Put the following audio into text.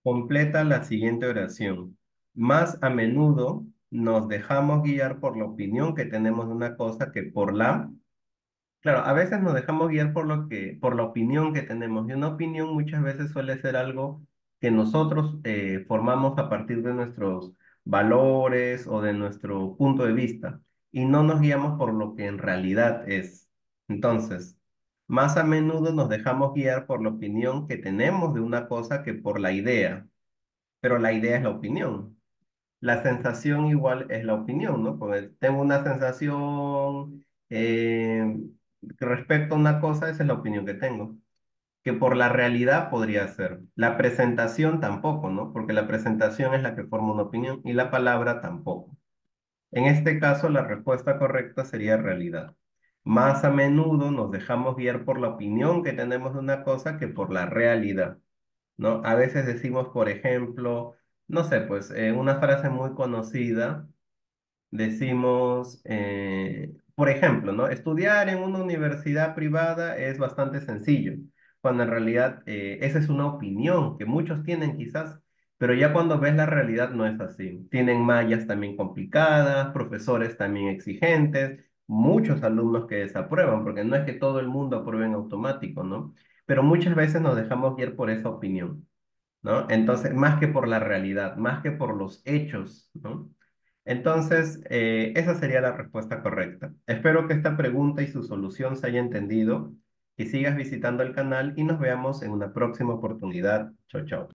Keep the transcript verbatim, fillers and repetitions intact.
Completa la siguiente oración. Más a menudo nos dejamos guiar por la opinión que tenemos de una cosa que por la... Claro, a veces nos dejamos guiar por lo que, por la opinión que tenemos. Y una opinión muchas veces suele ser algo que nosotros eh, formamos a partir de nuestros valores o de nuestro punto de vista. Y no nos guiamos por lo que en realidad es. Entonces, más a menudo nos dejamos guiar por la opinión que tenemos de una cosa que por la idea, pero la idea es la opinión. La sensación igual es la opinión, ¿no? Porque tengo una sensación eh, que respecto a una cosa, esa es la opinión que tengo. Que por la realidad podría ser. La presentación tampoco, ¿no? Porque la presentación es la que forma una opinión y la palabra tampoco. En este caso, la respuesta correcta sería realidad. Más a menudo nos dejamos guiar por la opinión que tenemos de una cosa que por la realidad. ¿No? A veces decimos, por ejemplo, no sé, pues eh, una frase muy conocida, decimos, eh, por ejemplo, ¿no? Estudiar en una universidad privada es bastante sencillo, cuando en realidad eh, esa es una opinión que muchos tienen quizás, pero ya cuando ves la realidad no es así. Tienen mallas también complicadas, profesores también exigentes, muchos alumnos que desaprueban, porque no es que todo el mundo apruebe en automático, ¿no? Pero muchas veces nos dejamos guiar por esa opinión. ¿No? Entonces, más que por la realidad, más que por los hechos, ¿no? Entonces, eh, esa sería la respuesta correcta. Espero que esta pregunta y su solución se haya entendido, que sigas visitando el canal y nos veamos en una próxima oportunidad. Chao, chao.